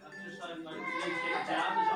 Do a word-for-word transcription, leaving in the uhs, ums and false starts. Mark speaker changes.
Speaker 1: After some like you need to take a tab, is